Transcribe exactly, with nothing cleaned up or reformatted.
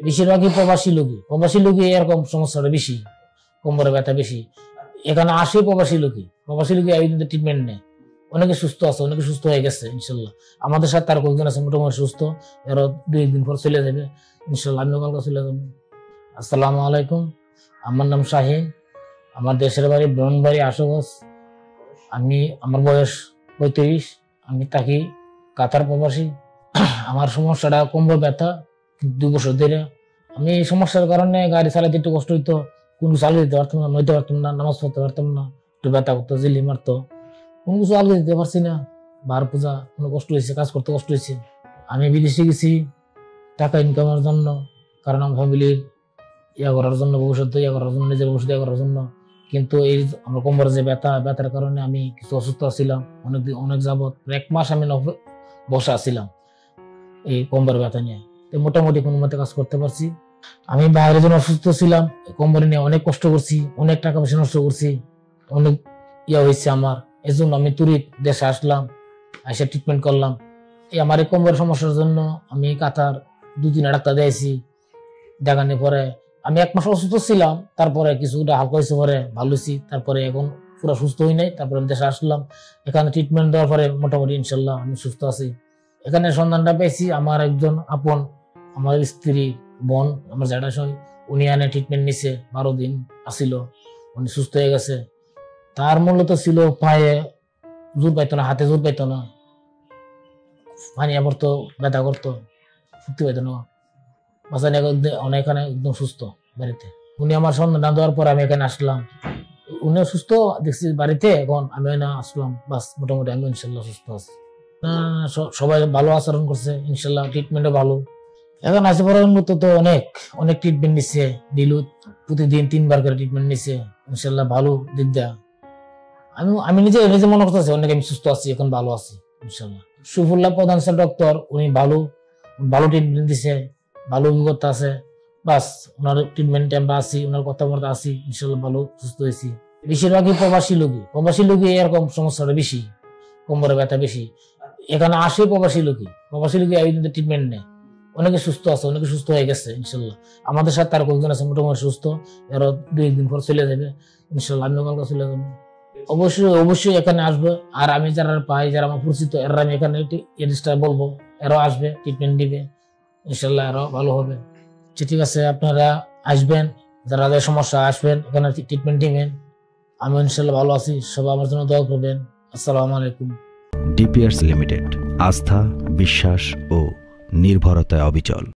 বেশিরভাগই প্রবাসী লোকই প্রবাসী লোকই এরকম সমস্যাটা বেশি, কোমরে ব্যথা বেশি। এখানে আসে প্রবাসী লোকই প্রবাসী লোকই এই ট্রিটমেন্ট নেয়। অনেকে সুস্থ আছে, অনেকে সুস্থ হয়ে গেছে ইনশাল্লাহ। আমাদের সাথে আর কয়েকজন আছে মোটামুটি সুস্থ, এরও দুই একদিন পর চলে যাবে ইনশাল্লাহ। আমিও কালকে চলে যাবো। আসসালামু আলাইকুম, আমার নাম শাহিন, আমার দেশের বাড়ি ব্রাহ্মণবাড়ি আশুগঞ্জ। আমি আমার বয়স পঁয়ত্রিশ, আমি থাকি কাতার প্রবাসী। আমার সমস্যাটা কোমর ব্যথা দুই বছর ধরে। আমি এই সমস্যার কারণে গাড়ি চালাতে একটু কষ্ট হইতো, কোনো চালু দিতে পারতাম না, নইতে পারতাম না, নামাজ পড়তে পারতাম না, একটু ব্যথা করতো, জিলি মারতো, কোনো কিছু আলু দিতে পারছি না। বার পূজা কোনো কষ্ট হয়েছে, কাজ করতে কষ্ট হয়েছে। আমি বিদেশে গেছি টাকা ইনকামের জন্য, কারণ আমার ফ্যামিলির ইয়া করার জন্য, ভবিষ্যৎ ইয়া করার জন্য, নিজের ভবিষ্যৎ ইয়া করার জন্য। কিন্তু এই আমার কোমরে যে ব্যথা, ব্যথার কারণে আমি কিছু অসুস্থ ছিলাম অনেকদিন, অনেক যাবত এক মাস আমি বসা ছিলাম এই কোমরের ব্যথা নিয়ে। তো মোটামুটি কোনো মতে কাজ করতে পারছি। আমি বাইরে যখন অসুস্থ ছিলাম কোমরে নিয়ে অনেক কষ্ট করছি, অনেক টাকা পয়সা নষ্ট করছি, অনেক ইয়া হয়েছে আমার। এই জন্য আমি তুরিত দেশে আসলাম, এসে ট্রিটমেন্ট করলাম। এই আমার এই কোমরের সমস্যার জন্য আমি কাতার দু তিন ডাক্তার দিয়েছি, দেখানোর পরে আমি এক মাস অসুস্থ ছিলাম, তারপরে কিছুটা হালকা হয়েছে, পরে ভালো হয়েছি। তারপরে এখন পুরো সুস্থ হই নাই, তারপরে দেশে আসলাম। এখানে ট্রিটমেন্ট দেওয়ার পরে মোটামুটি ইনশাল্লাহ আমি সুস্থ আছি। এখানে সন্ধানটা পেয়েছি আমার একজন আপন, আমার স্ত্রী বোন, আমার জ্যাঠাশাই, উনি আনে ট্রিটমেন্ট নিছে, বারো দিন আসিল, উনি সুস্থ হয়ে গেছে। তার মূলত ছিল পায়ে জোর পাইতো না, হাতে জোর পাইতো না, পানি পড়তো, ব্যথা করতো, ফুটতে পাইতো না। বাসানে অনেকখানে একদম সুস্থ বাড়িতে। উনি আমার সন্ধান দেওয়ার পর আমি এখানে আসলাম, উনিও সুস্থ দেখছি বাড়িতে। এখন আমি না আসলাম, বাস মোটামুটি আমি ইনশাল্লাহ সুস্থ আছি। সবাই ভালো আচরণ করছে ইনশাল্লাহ, ট্রিটমেন্টও ভালো। এখন আসে পড়ার মতো তো অনেক অনেক ট্রিটমেন্ট নিচ্ছে, দিলু প্রতিদিন তিনবার করে ট্রিটমেন্ট নিচ্ছে ইনশাল্লাহ, ভালো দিক দেয়া। আমি আমি নিজে নিজে মনে করতেছি অনেক আমি সুস্থ আছি, এখন ভালো আছি ইনশাল্লাহ। সুফুল্লাহ প্রধান স্যার ডক্টর, উনি ভালো ভালো ট্রিটমেন্ট দিচ্ছে, ভালো অভিজ্ঞতা আছে। বাস ওনার ট্রিটমেন্টে আমরা আছি, ওনার কথাবার্তা আছি ইনশাল্লাহ, ভালো সুস্থ হয়েছি। বেশিরভাগই প্রবাসী লোকই প্রবাসী লোকই এরকম সমস্যাটা বেশি, কোমরে ব্যথা বেশি। এখানে আসে প্রবাসী লোকই প্রবাসী লোকই এই ট্রিটমেন্ট নেয়। অনেকে সুস্থ আছে, অনেকে সুস্থ হয়ে গেছে ইনশাল্লাহ। আমাদের সাথে আর কয়েকজন আছে মোটামুটি সুস্থ, এরও দুই একদিন পর চলে যাবে ইনশাল্লাহ। আমিও কালকে চলে যাবো। অবশ্যই অবশ্যই এখানে আসবে। আর আমি যারা পাই, যারা আমার পরিচিত, এরা আমি এখানে এডিসটা বলবো, এরাও আসবে, ট্রিটমেন্ট দিবে ইনশাল্লাহ, এরাও ভালো হবে। ঠিক আছে, আপনারা আসবেন, যারা সমস্যা আসবেন, এখানে ট্রিটমেন্ট দিবেন। আমি ইনশাল্লাহ ভালো আছি, সবাই আমার জন্য দোয়া করবেন। আসসালামু আলাইকুম। ডিপিআরস লিমিটেড, আস্থা, বিশ্বাস ও নির্ভরতায় অবিচল।